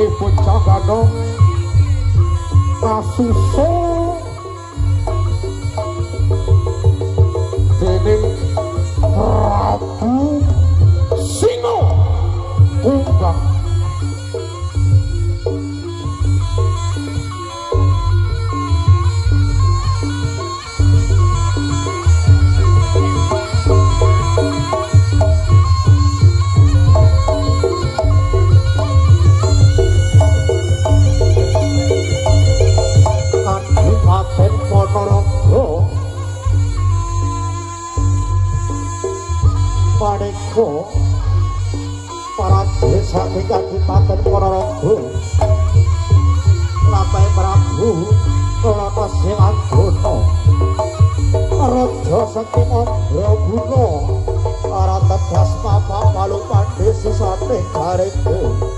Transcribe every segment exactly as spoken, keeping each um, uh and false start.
eh bocah gadong kasusul dening Prabu Singo Unggang. Kadipaten Ponorogo maneka para desa ing Kadipaten Ponorogo Lapai Prabu Rana Sewaguna Raja Sekti Mandraguna para tegas Bapak Palupandi sisane garengku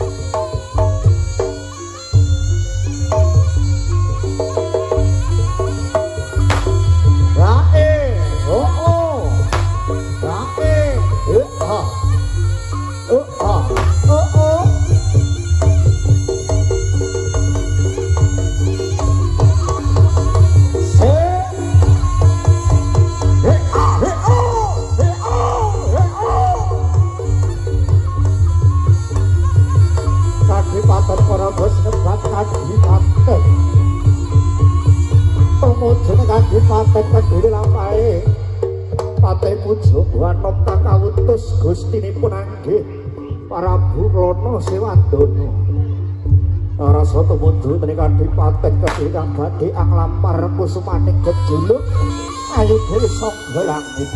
Kadipaten Ponorogo sebat Kadipaten Pemujun Kadipaten Kediri Lampahe Patih Pujogowanom kakawutus gustinipun anggih Prabu Rana Sewaguna rasa tumuju dening Kadipaten Kediri kang badhe anglampar kusumaning gejuluk ayu dhewe sangga langit.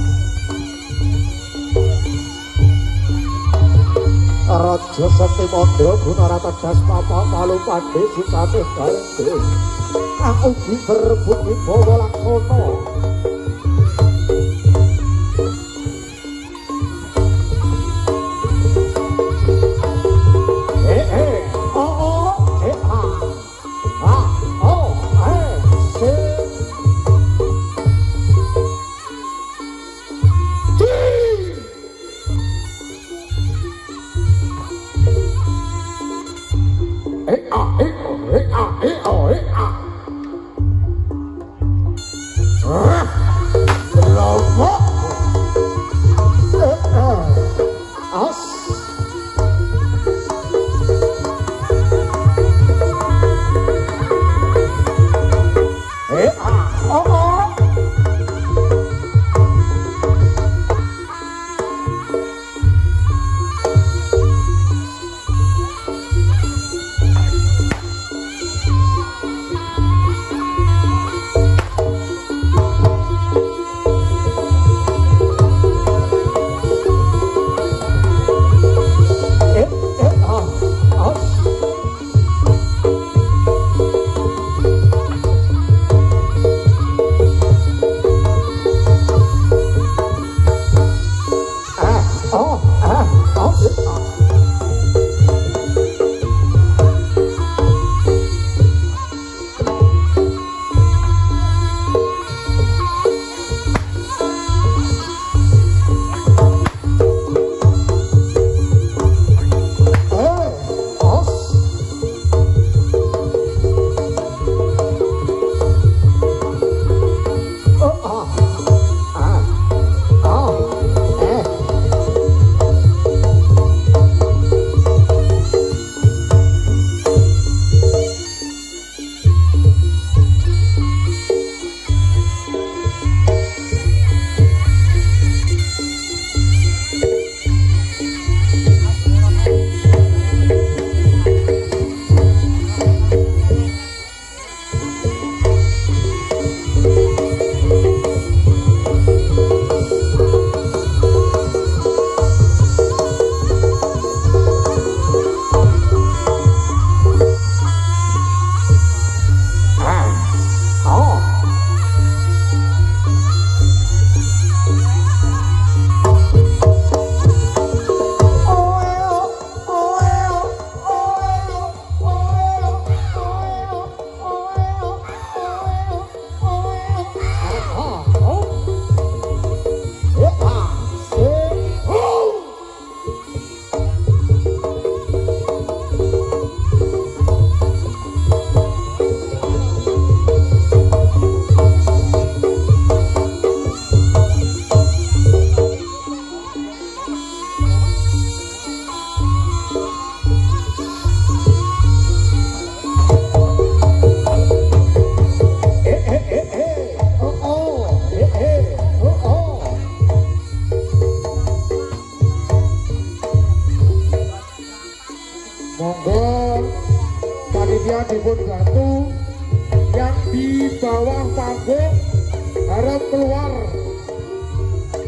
Raja Sekti Mandraguna rata das Papa Palupandi sisane garengku kang ugi berebut wibawa laksana. Eh eh oh oh eh ah ah oh eh se eh ah eh oh eh ah eh oh eh ah ah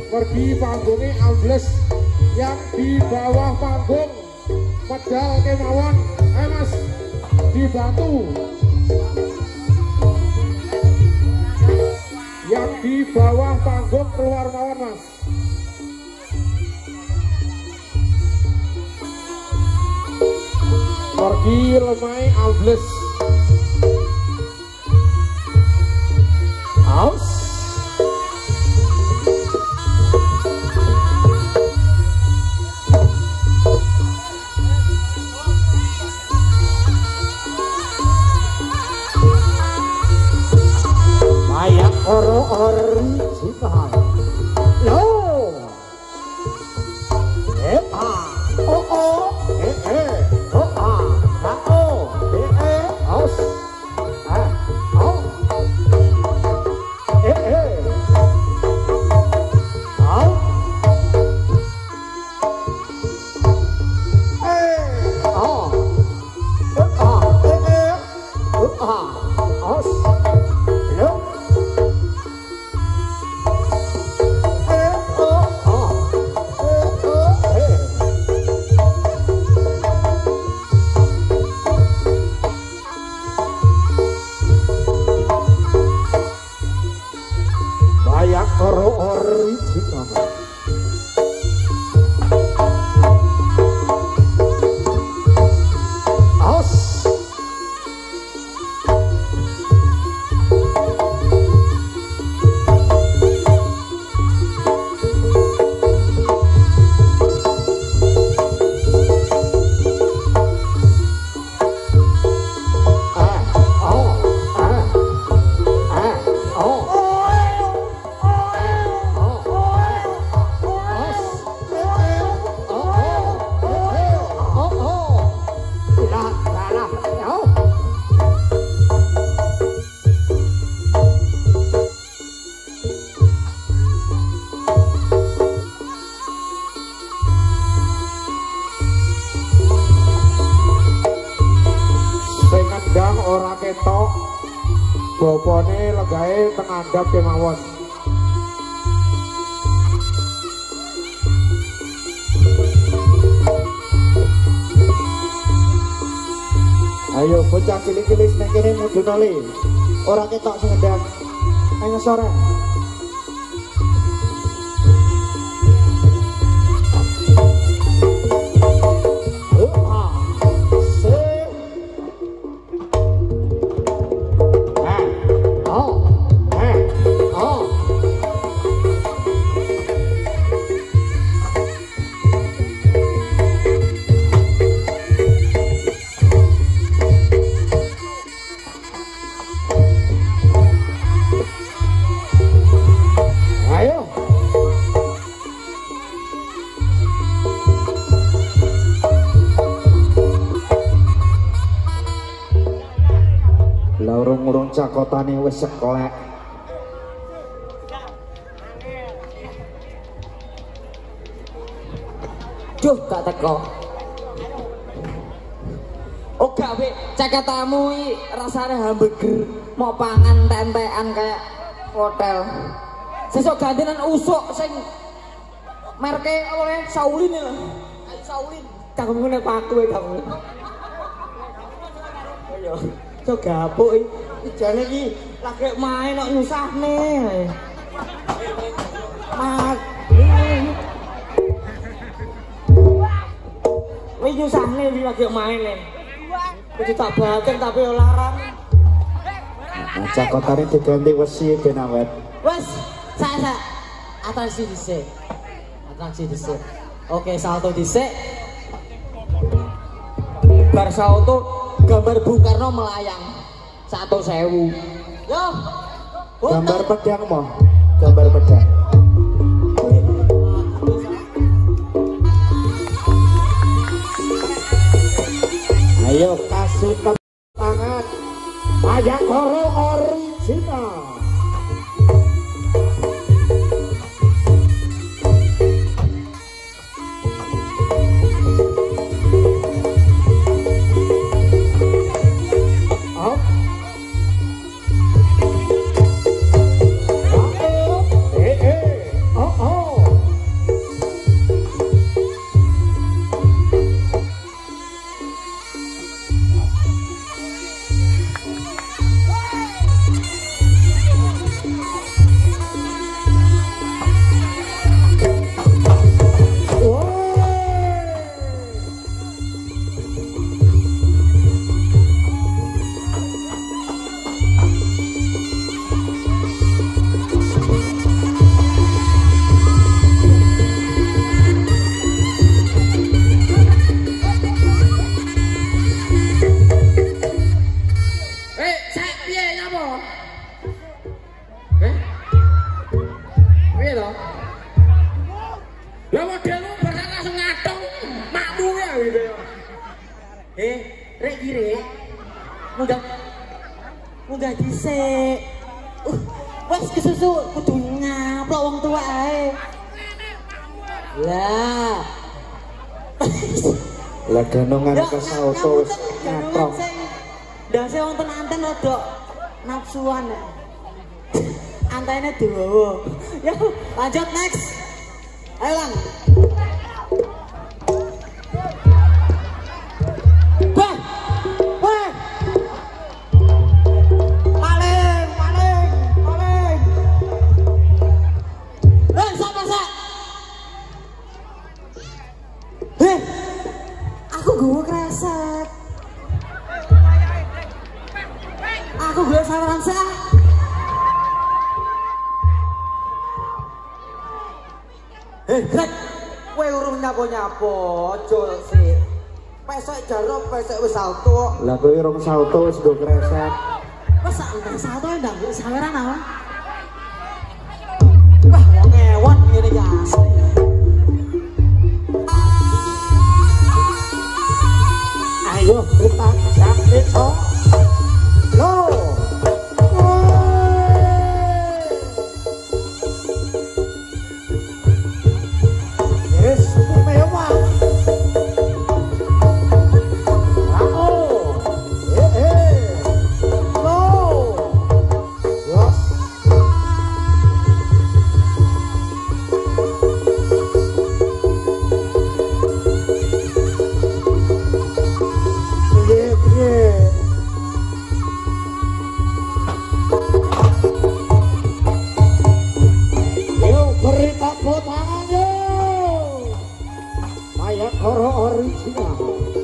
pergi panggungnya ambles. Yang di bawah panggung pedal kemawon. Eh mas, dibantu. Yang di bawah panggung keluar mawon mas. Pergi lemai ambles. Aus. Mayak oro-ori cinta. Yo. Eh ah. Oh oh. Eh eh. Oh ah. Na oh. Eh eh. Aus. Ah. Oh. Eh eh. Au. Eh. Oh. Eh ah. Eh eh. Oh ah. Aus. Yo. Ora ketok bopone legae tengandap kemawon. Ayo bocah cilik-cilik nek kene mudhun oli. Ora ketok sing ngendang. Ayo sore. Urung-urung cakotane wis seklek. Duh, gak teko. Oh gak wek, caketamu iki rasane hamburger, mau pangan tentekan kayak hotel. Sesuk gantian usuk sing merke oleh Shaolin lho. Shaolin. Kang ngene paku e kamu. Ayo. So gabuk iki jane iki lagi main kok nyusahne. Mat. Wis nyusahne iki lagi main e. Kudu tak baken tapi ora larang. Cakotane diganti wesi ben awet. Wes, sak-sak. Atraksi dhisik. Atraksi dhisik. Oke, salto dhisik. Bar salto gambar Bung Karno melayang satu sewu. Yo, gambar pedang mau, gambar pedang. Ayo kasih tangan, Mayak Oro original. Oh, oh. munggah dhisik. Uh, wes kesusu kudu ngaplok wong tuwa ae. Lah. Lah ganongan kesauto wis ngatrong. Ndase wonten anten rada nafsuan. Antene dawa. Ya, lanjut next. Ayo Lang. Bah. Bah. Paling, paling, paling. Eh, sapa sak? Heh. Aku gowo kresek. Aku golek saweran sak. Hei, Greg, kowe urung nyapo-nyapo, aja sih. Pesok jaruk, pesok wis salto. Lah kowe rong salto wis do kresek. Wes sak ndang salto ndang saweran apa? Wah, wong ewon ngene iki asli. Ayo kita sakit oh. Lo. Yes, mewah. Aku. Eh eh. Lo. Yes. Yeah, yeah. Yo, beri tepuk tangan yo. Kayak koro original.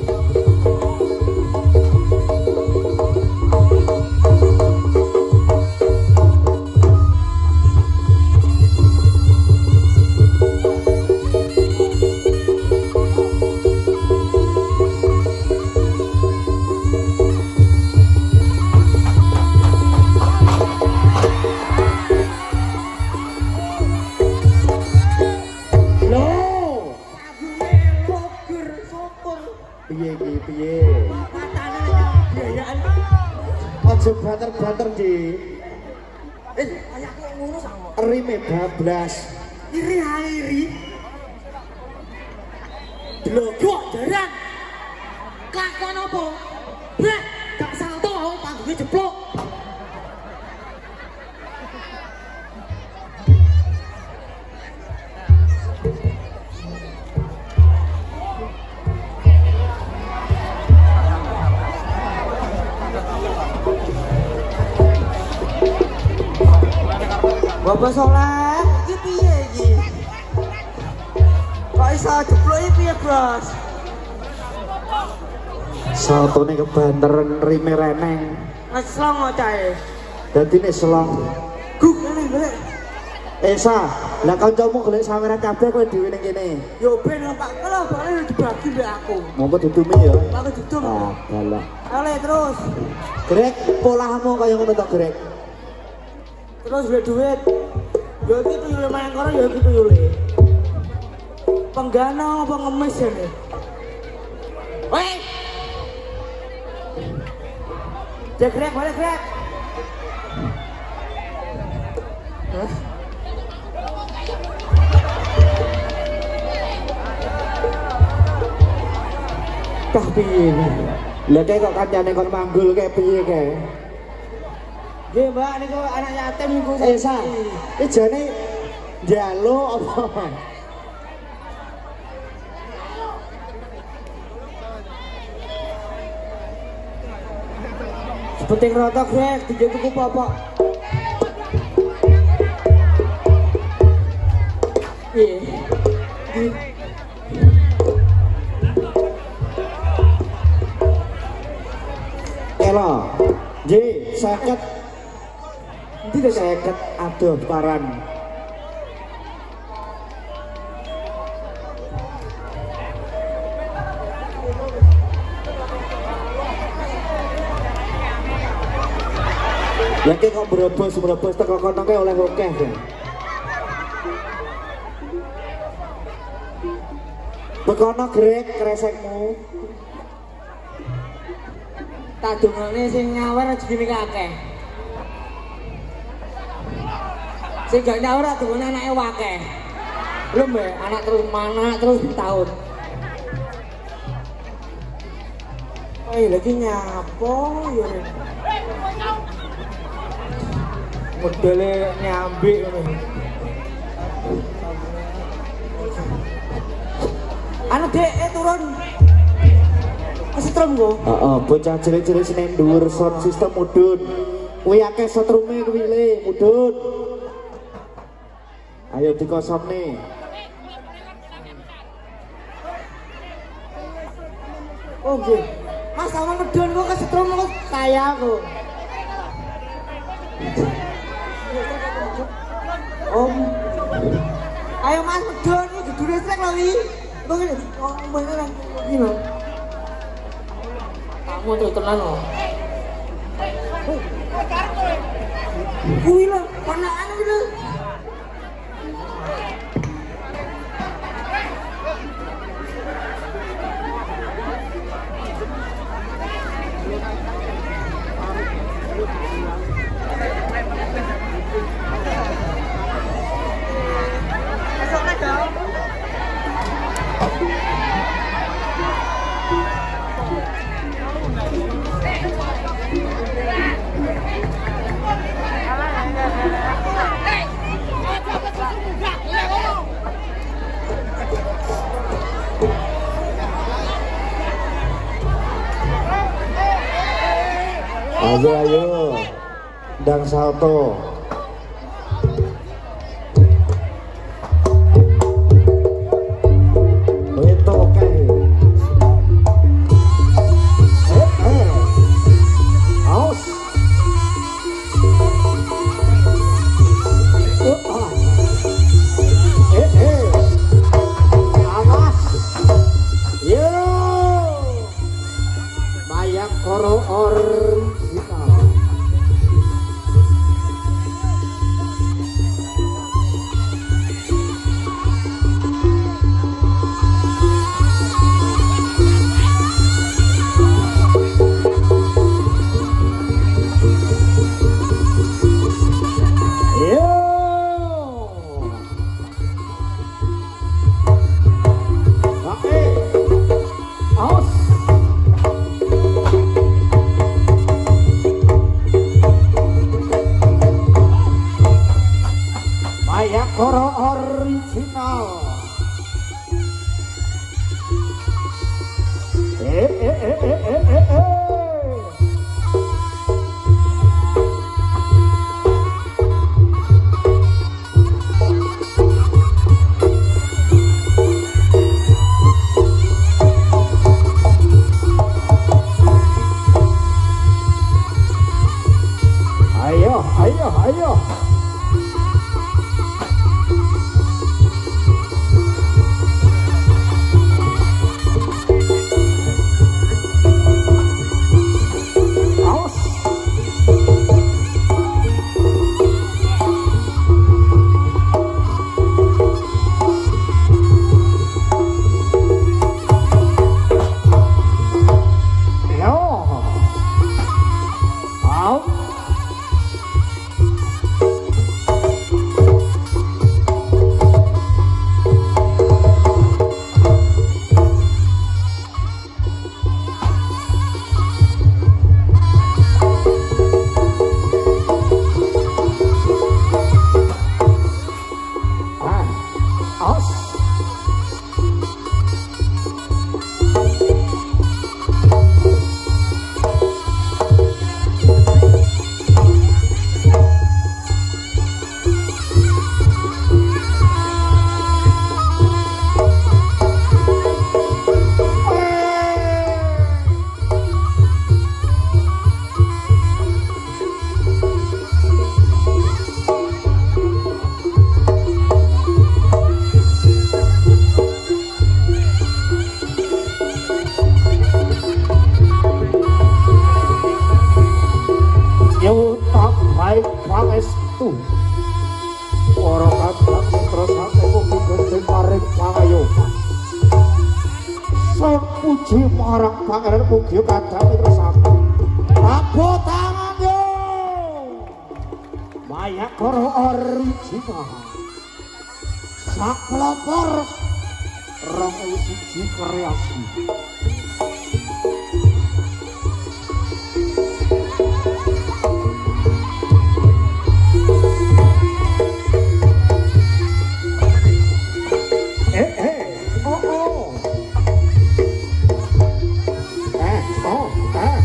Piye iki piye? Matane biayaan. Aja banter-banter di Eh, kayak kok ngono sama. rime bablas. Iri iri. Blogok jaran. Kakon apa? Blek, gak salto aku panggunge jeblok. Bapak Soleh, iki piye iki? Kok iso jeblok iki piye, Bros? Saltone kebanteren rime reneng. Wis slong cahe. Dadine selong. Guk ngene golek. Esa, lah kancamu golek saweran kabeh kowe dhewe ning kene. Yo ben Pak kalau bakal dibagi mbek aku. Monggo ditumi ya. Aku dudum. Ah, dalah. Oleh terus. Grek, polahmu kaya ngono to, Grek. Terus duit duit. Yo iki tuyule main kono yo iki tuyule. Penggana apa ngemis ya nih? Woi. Cek Grek, boleh Grek. Hah? Kah piye? Lah kek kok kancane kon manggul kek piye kek? Nggih, Mbak, niku anak yatim niku. Esa, iki jane njaluk apa? Sepenting rata Grek, tiga tuku apa? Iya. Elo, J, seket. Nanti deh seket, aduh paran. Ya kok berobos berobos teko kono ke oleh akeh ya. Bekono Grek kresekmu. Tak dongane sing nyawer rezekine akeh. Sing gak nyaur adune anake wakeh. Belum ya, anak terus mana terus tahun. Oh lagi nyapo ya. Modele nyambi ngono. Anu dek eh turun. Kesetrum go. Heeh, bocah cilik-cilik sing dhuwur sound system mudhun. Kuwi akeh setrume kuwi le, mudhun. Ayo dikosone. Oh nggih. Mas sama medun kok kesetrum kok kaya aku. Om. Ayo Mas medun iki dudu listrik lho iki. Kok ngene. Oh beneran. Iki lho. Kamu tuh tenan loh. Kuwi lho, ponakan iki lho. Ayo ayo. Dang salto. Itu oke. Eh eh. Aus. Uh, ah. Eh eh. Awas. Yo. Mayak koro or. Koro original. Eh eh eh eh eh eh eh. Ayo, ayo, ayo. Pangestu para kadang terus ate mugi Gusti paring pangayoman. Sang puji marang pangeran mugi kadang terus ate. Abot tangan yo. kayak koro original sak pelopor rong ewu siji kreasi eh eh oh oh eh oh eh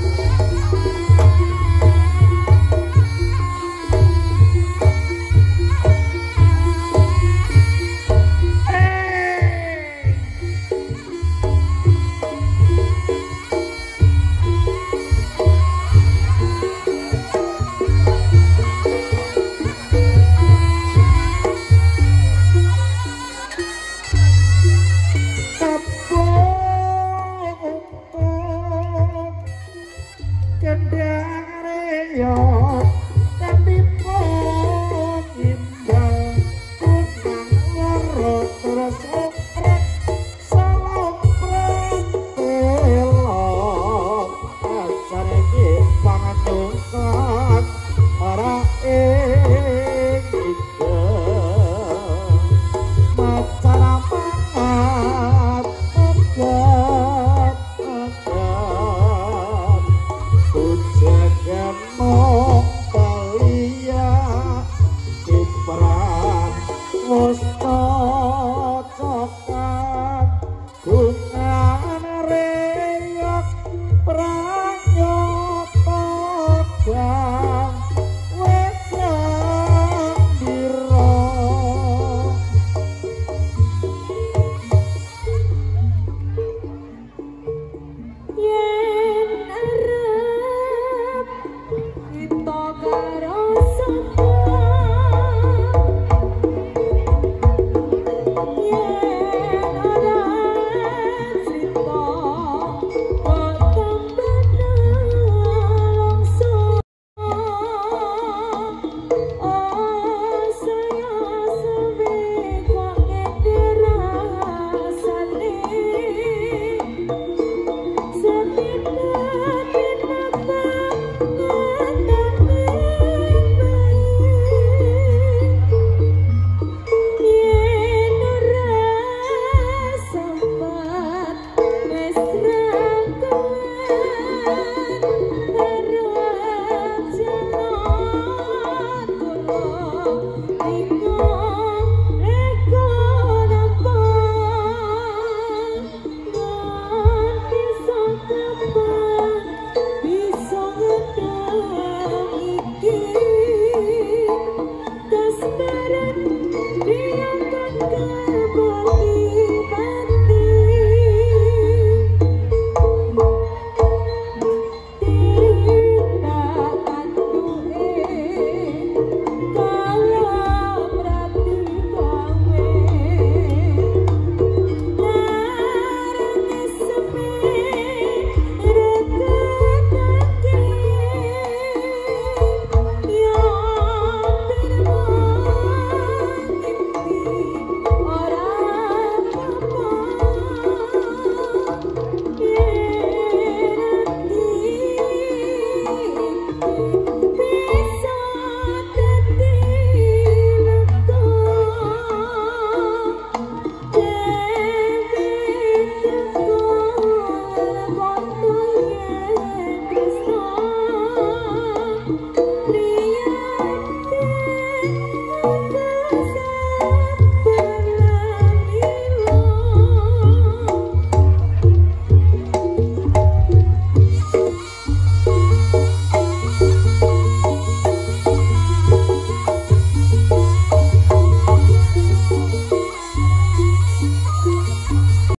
Mustafa